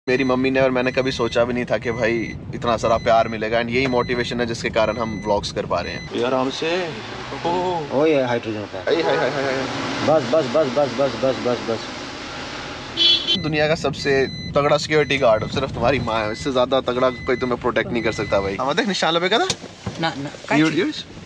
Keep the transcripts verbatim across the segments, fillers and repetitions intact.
मेरी मम्मी ने और मैंने कभी सोचा भी नहीं था कि भाई इतना सारा प्यार मिलेगा, एंड यही मोटिवेशन है जिसके कारण हम व्लॉग्स कर पा रहे हैं। ये आराम से ओ ओ ये हाइड्रोजन का हाय हाय हाय हाय बस बस बस बस बस बस बस बस दुनिया का सबसे तगड़ा सिक्योरिटी गार्ड सिर्फ तुम्हारी माँ है। इससे ज्यादा तगड़ा कोई तुम्हें प्रोटेक्ट नहीं कर सकता भाई। हम देख निशान लगे था ना ना काची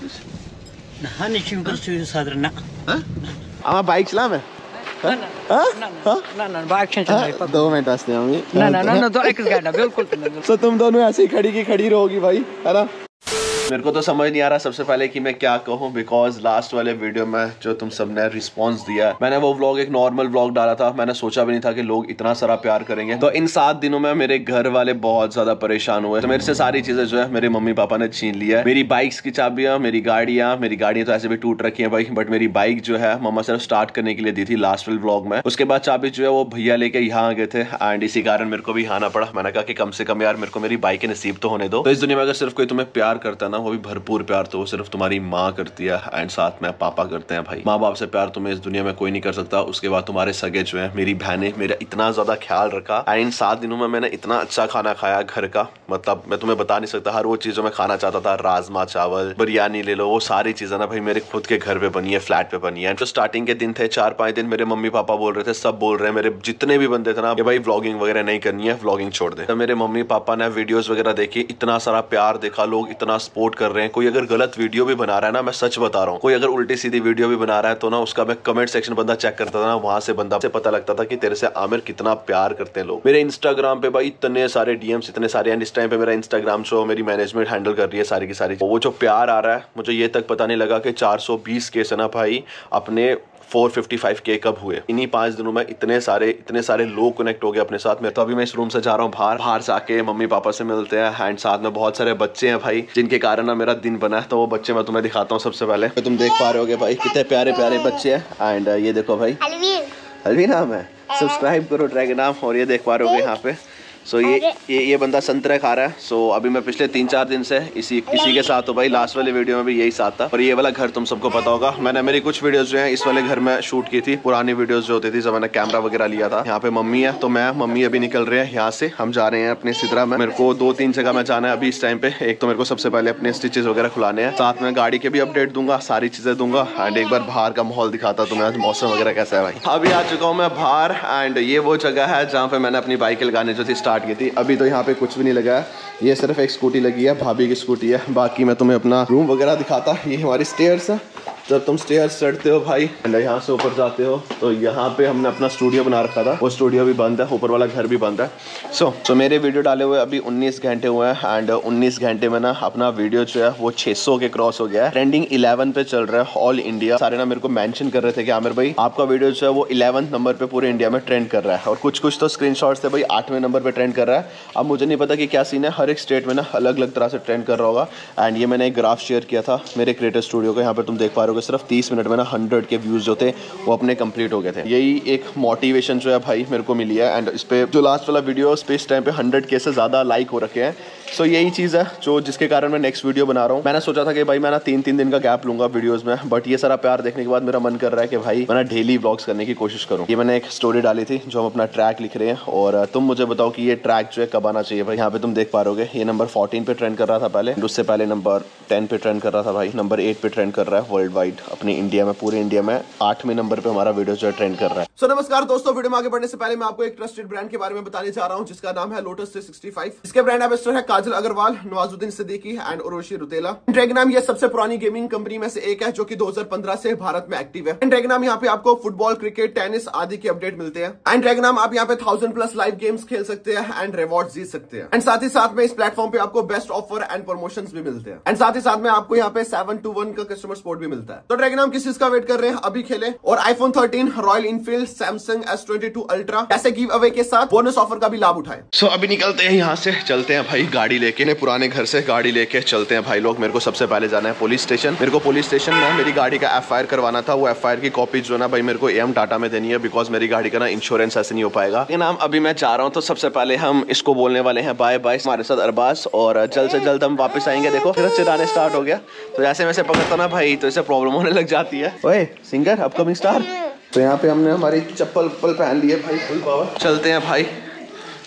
ना निश्चित कर सुई साधारण ना हां आमा बाइक चला मैं ना ना ना ना बाइक चला दो मिनट वास्ते मम्मी ना ना ना तो एक गाड़ी बिल्कुल तो तुम दोनों ऐसे ही खड़ी की खड़ी रहोगी भाई, है ना। मेरे को तो समझ नहीं आ रहा सबसे पहले कि मैं क्या कहूँ, बिकॉज लास्ट वाले वीडियो में जो तुम सबने रिस्पांस दिया, मैंने वो व्लॉग एक नॉर्मल व्लॉग डाला था। मैंने सोचा भी नहीं था कि लोग इतना सारा प्यार करेंगे। तो इन सात दिनों में मेरे घर वाले बहुत ज्यादा परेशान हुए। तो मेरे से सारी चीजें जो है मेरे मम्मी पापा ने छीन लिया। मेरी बाइक्स की चाबियां, मेरी गाड़ियां मेरी गाड़ियां तो ऐसे भी टूट रखी है भाई, बट मेरी बाइक जो है मम्मा सिर्फ स्टार्ट करने के लिए दी थी लास्ट वाले व्लॉग में। उसके बाद चाबी जो है वो भैया लेके यहाँ आ गए थे, एंड इसी कारण मेरे को भी आना पड़ा। मैंने कहा कि कम से कम यार मेरे को मेरी बाइक नसीब तो होने दो। तो इस दुनिया में अगर सिर्फ कोई तुम्हें प्यार करता है ना, वो भी भरपूर प्यार, तो वो सिर्फ तुम्हारी माँ करती है, एंड साथ में पापा करते हैं भाई। माँ बाप से प्यार तुम्हें इस दुनिया में कोई नहीं कर सकता। उसके बाद तुम्हारे सगे जो है, मेरी बहनें, मेरा इतना ज्यादा ख्याल रखा, एंड इन सात दिनों में मैंने इतना अच्छा खाना खाया घर का, मतलब मैं तुम्हें बता नहीं सकता। हर वो चीज जो मैं खाना चाहता था, राजमा चावल, बिरयानी ले लो, वो सारी चीजें ना भाई मेरे खुद के घर पे बनी है, फ्लैट पे बनी है। जो स्टार्टिंग के दिन थे, चार पांच दिन, मेरे मम्मी पापा बोल रहे थे, सब बोल रहे हैं, मेरे जितने भी बंदे थे ना, भाई व्लॉगिंग वगैरह नहीं करनी है, व्लॉगिंग छोड़ दे। तो मेरे मम्मी पापा ने वीडियोस वगैरह देखी, इतना सारा प्यार देखा, लोग इतना सपोर्ट कर रहे हैं। कोई अगर गलत वीडियो भी बना रहा है ना, मैं सच बता रहा हूँ, कोई अगर उल्टी सीधी वीडियो भी बना रहा है तो ना उसका मैं कमेंट सेक्शन बंदा चेक करता था ना, वहां से बंदा से पता लगता था कि तेरे से आमिर कितना प्यार करते हैं लोग। मेरे इंस्टाग्राम पे भाई इतने सारे डीएम्स, इतने सारे, एंड इस टाइम पे मेरा इंस्टाग्राम शो मेरी मैनेजमेंट हैंडल कर रही है सारी की सारी। वो जो प्यार आ रहा है, मुझे ये तक पता नहीं लगा कि चार सौ बीस केस है ना भाई अपने चार सौ पचपन के कब हुए। इन्हीं पांच दिनों में इतने सारे इतने सारे लोग कनेक्ट हो गए अपने साथ में। तो अभी मैं इस रूम से जा रहा हूँ बाहर बाहर जाके मम्मी पापा से मिलते हैं, एंड साथ में बहुत सारे बच्चे हैं भाई, जिनके कारण ना मेरा दिन बना है। तो वो बच्चे मैं तुम्हें दिखाता हूँ। सबसे पहले तो तुम देख पा रहे होगे भाई कितने प्यारे प्यारे बच्चे हैं, एंड ये देखो भाई अलवी नाम है, सब्सक्राइब करो ड्रैगन नाम। और ये देख पा रहे होगे यहाँ पे, सो so, ये ये ये बंदा संतरे खा रहा है। सो so, अभी मैं पिछले तीन चार दिन से इसी इसी के साथ हूँ भाई। लास्ट वाले वीडियो में भी यही साथ था। और ये वाला घर तुम सबको पता होगा, मैंने मेरी कुछ वीडियोस जो हैं इस वाले घर में शूट की थी। पुरानी वीडियोस जो होती थी, जब मैंने कैमरा वगैरह लिया था। यहाँ पे मम्मी है, तो मैं मम्मी अभी निकल रहे हैं यहाँ से, हम जा रहे हैं अपने सिदरा में। मेरे को दो तीन जगह में जाना है अभी इस टाइम पे। एक तो मेरे को सबसे पहले अपने स्टिचेस वगैरह खुलाने हैं, साथ में गाड़ी के भी अपडेट दूंगा, सारी चीजें दूंगा, एंड एक बार बाहर का माहौल दिखाता तुम्हें आज मौसम वगैरह कैसा है भाई। अभी आ चुका हूँ मैं बाहर, एंड ये वो जगह है जहाँ पे मैंने अपनी बाइक लगाने जो थी स्टार्ट की थी। अभी तो यहाँ पे कुछ भी नहीं लगा है, ये सिर्फ एक स्कूटी लगी है, भाभी की स्कूटी है। बाकी मैं तुम्हें अपना रूम वगैरह दिखाता। ये हमारी स्टेयर्स है, जब तुम स्टेयर्स चढ़ते हो भाई यहाँ से ऊपर जाते हो, तो यहाँ पे हमने अपना स्टूडियो बना रखा था। वो स्टूडियो भी बंद है, ऊपर वाला घर भी बंद है। सो so, so मेरे वीडियो डाले हुए अभी उन्नीस घंटे हुए हैं, एंड उन्नीस घंटे में ना अपना वीडियो जो है वो छह सौ के क्रॉस हो गया है। ट्रेंडिंग इलेवन पे चल रहा है ऑल इंडिया। सारे ना मेरे को मेंशन कर रहे थे कि आमिर भाई आपका वीडियो जो है वो इलेवंथ नंबर पे पूरे इंडिया में ट्रेंड कर रहा है। और कुछ कुछ तो स्क्रीनशॉट्स थे भाई आठवें नंबर पे ट्रेंड कर रहा है। अब मुझे नहीं पता कि क्या सीन है, हर एक स्टेट में ना अलग अलग तरह से ट्रेंड कर रहा होगा। एंड ये मैंने एक ग्राफ शेयर किया था मेरे क्रिएटर स्टूडियो का, यहाँ पे तुम देख पा रहे हो सिर्फ तीस मिनट में ना हंड्रेड के व्यूज जो थे वो अपने कंप्लीट हो गए थे। यही एक मोटिवेशन जो है भाई मेरे को मिली है। एंड इस पे जो लास्ट वाला वीडियो उस पे इस टाइम पे हंड्रेड के से ज्यादा लाइक हो रखे हैं। सो so, यही चीज़ है जो जिसके कारण मैं नेक्स्ट वीडियो बना रहा हूँ। मैंने सोचा था कि भाई मैं ना तीन तीन दिन का गैप लूंगा वीडियोस में, बट ये सारा प्यार देखने के बाद मेरा मन कर रहा है कि भाई मैं ना डेली व्लॉग्स करने की कोशिश करूँ। ये मैंने एक स्टोरी डाली थी जो हम अपना ट्रैक लिख रहे हैं, और तुम मुझे बताओ कि ये ट्रैक जो है कब आना चाहिए भाई। यहाँ पे तुम देख पा रहे ये नंबर फोर्टीन पे ट्रेंड कर रहा था पहले, उससे पहले नंबर टेन पे ट्रेंड कर रहा था भाई, नंबर एट पे ट्रेंड कर रहा है वर्ल्ड वाइड अपनी इंडिया में, पूरे इंडिया में आठवें नंबर पे हमारा वीडियो जो है ट्रेंड कर रहा है। सो so, नमस्कार दोस्तों, वीडियो में आगे बढ़ने से पहले मैं आपको एक ट्रस्टेड ब्रांड के बारे में बताने जा रहा हूँ जिसका नाम है लोटस थ्री सिक्सटी फाइव। इसके ब्रांड एम्बेसडर है काजल अग्रवाल, नवाजुद्दीन सिद्दीकी एंड उर्वशी रुतेला। ड्रैगनाम ये सबसे पुरानी गेमिंग कंपनी में से एक है जो कि दो हज़ार पंद्रह से भारत में एक्टिव है। ड्रैगनाम यहाँ पे आपको फुटबॉल, क्रिकेट, टेनिस आदि के अपडेट मिलते हैं। एंड ड्रैगनाम आप यहाँ पे थाउजेंड प्लस लाइव गेम्स खेल सकते हैं एंड रिवॉर्ड जीत सकते हैं। एंड साथ ही साथ में इस प्लेटफॉर्म पे आपको बेस्ट ऑफर एंड प्रमोशंस भी मिलते हैं। एंड साथ ही साथ में आपको यहाँ पे सेवन टू वन का कस्टमर सपोर्ट भी मिलता है। तो ड्रैगनाम किस चीज का वेट कर रहे हैं, अभी खेले और iPhone thirteen, Royal Enfield, Samsung S twenty two Ultra ऐसे गिव अवे के साथ बोनस ऑफर का भी लाभ उठाए। सो so, अभी निकलते हैं यहाँ से, चलते हैं भाई गाड़ी लेके, पुराने घर से गाड़ी लेके चलते हैं भाई लोग। मेरे को सबसे पहले जाना है पुलिस स्टेशन। मेरे को पुलिस स्टेशन में मेरी गाड़ी का एफ आई आर करवाना था। वो एफ आई आर की कॉपी जो ना भाई मेरे को एम टाटा में देनी है, बिकॉज मेरी गाड़ी का ना इंश्योरेंस ऐसे नहीं हो पाएगा। ये नाम अभी मैं जा रहा हूँ, तो सबसे पहले हम इसको बोलने वाले हैं बाय बाय। हमारे साथ अरबाज, और जल्द से जल्द हम वापस आएंगे। देखो फिर चिल्लाने स्टार्ट हो गया, तो जैसे वैसे पकड़ता ना भाई तो इसे प्रॉब्लम होने लग जाती है। ओए सिंगर, अपकमिंग स्टार। तो यहाँ पे हमने हमारी चप्पल उप्पल पहन ली है भाई, फुल पावर। चलते हैं भाई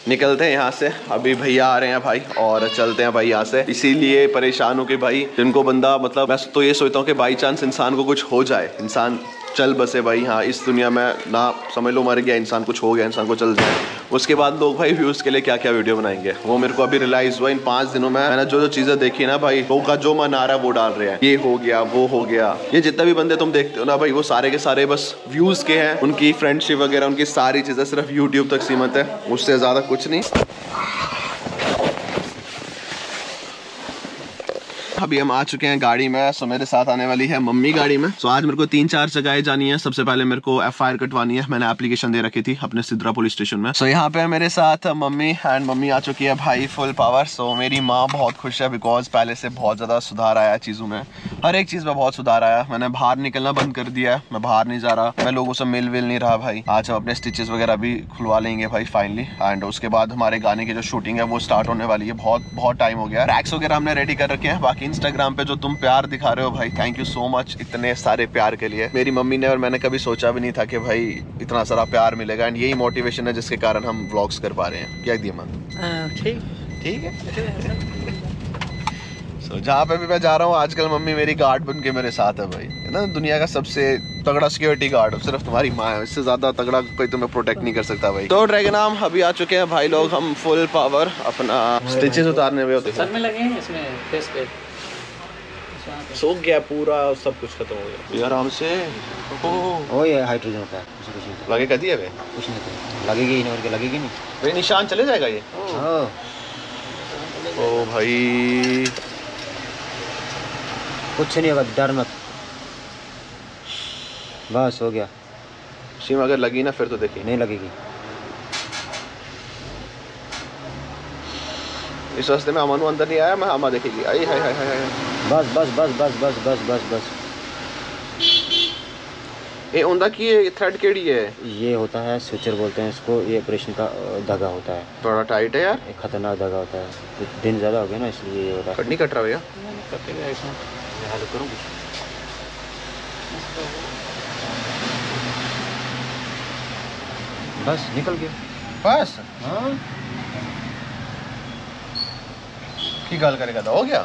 निकलते हैं यहाँ से, अभी भैया आ रहे हैं भाई और चलते हैं भाई यहाँ से। इसीलिए परेशान हूँ कि भाई जिनको बंदा मतलब मैं तो ये सोचता हूँ कि बाई चांस इंसान को कुछ हो जाए, इंसान चल बसे भाई हाँ इस दुनिया में, ना समझ लो मर गया इंसान, कुछ हो गया इंसान को चल जाए, उसके बाद लोग भाई व्यूज़ के लिए क्या क्या वीडियो बनाएंगे। वो मेरे को अभी रियलाइज़ हुआ इन पाँच दिनों में। मैंने जो जो चीज़ें देखी ना भाई, लोगों का जो मन आ रहा है वो डाल रहे हैं, ये हो गया वो हो गया। ये जितने भी बंदे तुम देखते हो ना भाई, वो सारे के सारे बस व्यूज़ के हैं। उनकी फ्रेंडशिप वगैरह, उनकी सारी चीज़ें सिर्फ यूट्यूब तक सीमित है, उससे ज़्यादा कुछ नहीं। अभी हम आ चुके हैं गाड़ी में। सो मेरे साथ आने वाली है मम्मी गाड़ी में। सो आज मेरे को तीन चार जगह जानी है। सबसे पहले मेरे को एफ आई आर कटवानी है, मैंने एप्लीकेशन दे रखी थी अपने सिद्रा पुलिस स्टेशन में। सो यहाँ पे मेरे साथ मम्मी एंड मम्मी आ चुकी है भाई फुल पावर। सो मेरी माँ बहुत खुश है बिकॉज पहले से बहुत ज़्यादा सुधार आया है चीज़ों में, हर एक चीज़ में बहुत सुधार आया। मैंने बाहर निकलना बंद कर दिया है, मैं बाहर नहीं जा रहा, मैं लोगों से मिल विल नहीं रहा भाई। आज हम अपने स्टिचेस वगैरह भी खुलवा लेंगे भाई फाइनली। एंड उसके बाद हमारे गाने की जो शूटिंग है वो स्टार्ट होने वाली है। बहुत बहुत टाइम हो गया। ट्रैक्स वगैरह हमने रेडी कर रखे हैं। बाकी इंस्टाग्राम पे जो तुम प्यार दिखा रहे हो भाई, थैंक यू सो मच इतने सारे प्यार के लिए। मेरी मम्मी ने और मैंने कभी सोचा भी नहीं था कि भाई इतना सारा प्यार मिलेगा। एंड यही मोटिवेशन है जिसके कारण हम व्लॉग्स कर पा रहे हैं। क्या दिया मन ठीक ठीक है। so, जहाँ पे भी मैं जा रहा हूँ आजकल मम्मी मेरी गार्ड बन के मेरे साथ है भाई, है ना। दुनिया का सबसे तगड़ा सिक्योरिटी गार्ड सिर्फ तुम्हारी माँ है, इससे ज्यादा तगड़ा कोई तुम्हें प्रोटेक्ट नहीं कर सकता भाई। तो ड्रैगन आर्म अभी आ चुके हैं भाई लोग, हम फुल पावर अपना स्टिचेस उतारने में होते सर में लगे हैं इसमें फेस पे सूख गया पूरा, सब कुछ खत्म हो गया आराम से। ओ ये हाइड्रोजन होता है, कुछ नहीं लगे कदी है वे कुछ नहीं लगेगी ही नहीं, और क्या लगेगी नहीं भाई, निशान चले जाएगा ये। ओ भाई कुछ नहीं होगा, डर मत, बस हो गया। शीम अगर लगी ना फिर तो देखिए नहीं लगेगी। इस रास्ते में अमन अंदर नहीं आया, मैं अमा देखेगी। आई हाय हाय हाय। बस बस बस बस बस बस बस बस ये उनका की ये थ्रेड केड़ी है? ये होता है स्विचर बोलते हैं इसको, ये ऑपरेशन का धागा होता है। थोड़ा टाइट है यार, एक खतरनाक धागा होता है, कुछ दिन ज़्यादा हो गया ना इसलिए ये होता है। कट नहीं कट रहा भैया, करूँ बस निकल गया बस। हाँ की गल करेगा तो हो गया।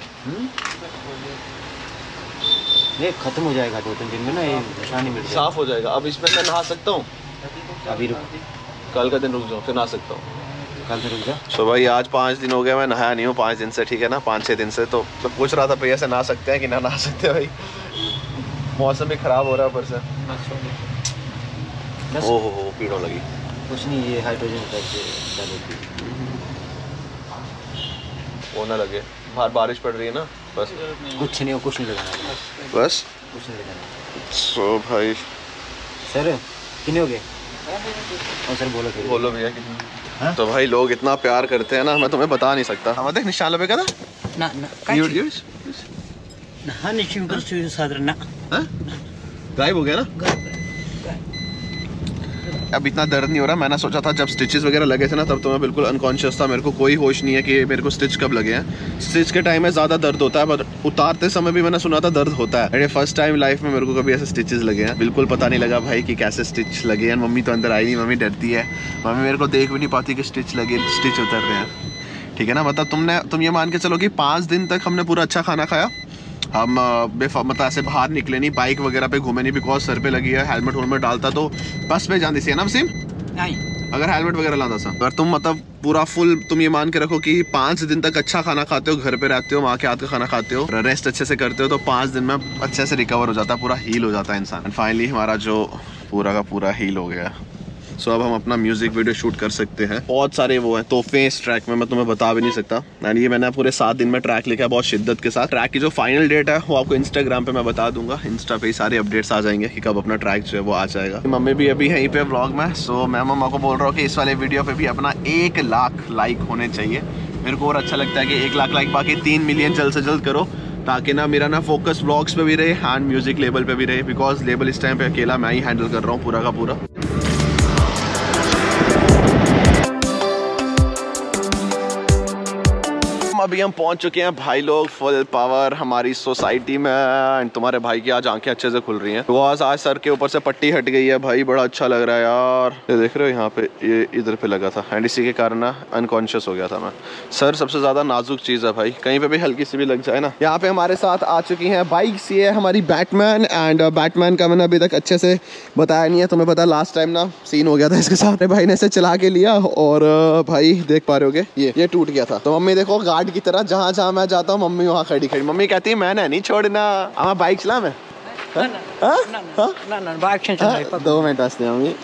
ये खत्म हो जाएगा दो तीन दिन में ना, ये निशानी मिल जाएगा, साफ हो जाएगा। अब इसमें मैं नहा सकता हूँ? अभी रुक, कल का दिन रुक जाओ फिर नहा सकता हूँ। कल से रुक जा। सो भाई आज पाँच दिन हो गए मैं नहाया नहीं हूँ, पाँच दिन से, ठीक है ना, पाँच छः दिन से। तो मैं पूछ रहा था भैया से नहा सकते हैं कि ना नहा सकते हैं भाई, मौसम भी ख़राब हो रहा है ऊपर से। ओ हो हो पीड़ों लगी। कुछ नहीं, ये हाइड्रोजन टाइप वो ना लगे, बाहर बारिश पड़ रही है ना, बस कुछ नहीं, कुछ नहीं लगाना, बस कुछ नहीं लगाना। सो भाई सर कितने हो गए? और सर बोलो फिर बोलो भैया कितने। तो भाई लोग इतना प्यार करते हैं ना, मैं तुम्हें बता नहीं सकता। हम देख निशान लगे ना ना ना यूड यूड ना हाँ निश्चित कर से साधारण ना हाँ गायब हो गया ना। अब इतना दर्द नहीं हो रहा। मैंने सोचा था जब स्टिचेस वगैरह लगे थे ना तब तो मैं बिल्कुल अनकॉन्शियस था, मेरे को कोई होश नहीं है कि मेरे को स्टिच कब लगे हैं। स्टिच के टाइम में ज़्यादा दर्द होता है, पर उतारते समय भी मैंने सुना था दर्द होता है। मेरे फर्स्ट टाइम लाइफ में मेरे को कभी ऐसे स्टिचेस लगे हैं, बिल्कुल पता नहीं लगा भाई कि कैसे स्टिच लगे हैं। मम्मी तो अंदर आई नहीं, मम्मी डरती है, मम्मी मेरे को देख भी नहीं पाती कि स्टिच लगे, स्टिच उतर रहे हैं, ठीक है ना। मतलब तुमने तुम ये मान के चलो कि पाँच दिन तक हमने पूरा अच्छा खाना खाया, हम बेफ मतलब ऐसे बाहर निकले नहीं, बाइक वगैरह पे घूमे नहीं, बिकॉज सर पे लगी है। हेलमेट वेलमेट डालता तो बस पे जाती सी ना वसीम, नहीं अगर हेलमेट वगैरह लाता था। अगर तुम मतलब पूरा फुल तुम ये मान के रखो कि पाँच दिन तक अच्छा खाना खाते हो, घर पे रहते हो, माँ के हाथ का खाना खाते हो, रेस्ट अच्छे से करते हो, तो पाँच दिन में अच्छे से रिकवर हो जाता है, पूरा हील हो जाता है इंसान। एंड फाइनली हमारा जो पूरा का पूरा हील हो गया। सो so, अब हम अपना म्यूजिक वीडियो शूट कर सकते हैं। बहुत सारे वो हैं तोहफे इस ट्रैक में, मैं तुम्हें बता भी नहीं सकता। एंड ये मैंने पूरे सात दिन में ट्रैक लिखा है बहुत शिद्दत के साथ। ट्रैक की जो फाइनल डेट है वो आपको इंस्टाग्राम पे मैं बता दूंगा, इंस्टा पे ही सारे अपडेट्स आ जाएंगे कि कब अपना ट्रैक जो है वो आ जाएगा। मम्मी भी अभी यहीं पे व्लॉग में। सो so, मैं मम्मा को बोल रहा हूँ कि इस वाले वीडियो पे भी अपना एक लाख लाइक होने चाहिए। मेरे को और अच्छा लगता है कि एक लाख लाइक बाकी तीन मिलियन जल्द से जल्द करो, ताकि ना मेरा ना फोकस व्लॉग्स पे भी रहे एंड म्यूजिक लेबल पे भी रहे, बिकॉज लेबल इस टाइम पे अकेला मैं ही हैंडल कर रहा हूँ पूरा का पूरा। अभी हम पहुंच चुके हैं भाई लोग फुल पावर हमारी सोसाइटी में एंड तुम्हारे भाई की आज आंखें अच्छे से खुल रही हैं। बिकॉज आज सर के ऊपर से पट्टी हट गई है भाई, बड़ा अच्छा लग रहा है यार। ये देख रहे हो यहाँ पे, ये इधर पे लगा था एंड इसी के कारण ना अनकॉन्शियस हो गया था मैं। सर सबसे ज्यादा नाजुक चीज है भाई, कहीं पे भी हल्की सी भी लग जाए ना। यहाँ पे हमारे साथ आ चुकी हैं बाइक्स, ये है हमारी बैटमैन एंड बैटमैन का मैंने अभी तक अच्छे से बताया नहीं है। तुम्हें पता लास्ट टाइम ना सीन हो गया था इसके साथ, भाई ने इसे चला के लिया और भाई देख पा रहे होगे ये ये टूट गया था। तो मम्मी देखो गार्ड की तरह जहाँ जहाँ मैं जाता हूँ मम्मी वहाँ खड़ी खड़ी। मम्मी कहती है मैं नहीं छोड़ना, हमारा बाइक चला मैं दो मिनट वास्ते मम्मी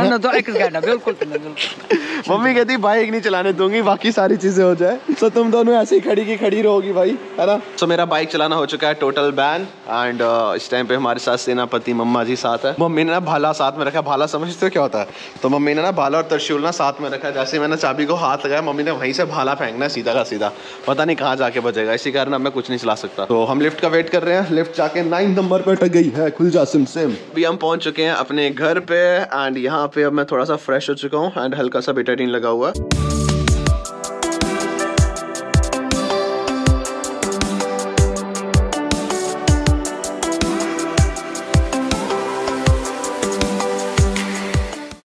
मम्मी कहती बाइक नहीं चलाने दूंगी, बाकी सारी चीजें हो जाए। तो तुम दोनों ऐसे ही खड़ी की खड़ी रहोगी भाई, है ना। तो मेरा बाइक चलाना हो चुका है टोटल बैन एंड uh, इस टाइम पे हमारे साथ सेनापति मम्मा जी साथ है। मम्मी ने ना भाला साथ में रखा। भाला समझते हो क्या होता है? तो मम्मी ने ना भाला और त्रिशूल ना साथ में रखा। जैसे मैंने चाबी को हाथ लगाया मम्मी ने वहीं से भाला फेंकना सीधा का सीधा, पता नहीं कहाँ जाके बजेगा। इसी कारण अब मैं कुछ नहीं चला सकता। तो हम लिफ्ट का वेट कर रहे हैं। लिफ्ट जाके नाइन नंबर पे अटक गई है, खुल जा सिम सिम। अभी हम पहुंच चुके हैं अपने घर पे एंड यहाँ पे अब मैं थोड़ा सा फ्रेश हो चुका हूँ एंड हल्का सा बेटाडीन लगा हुआ है।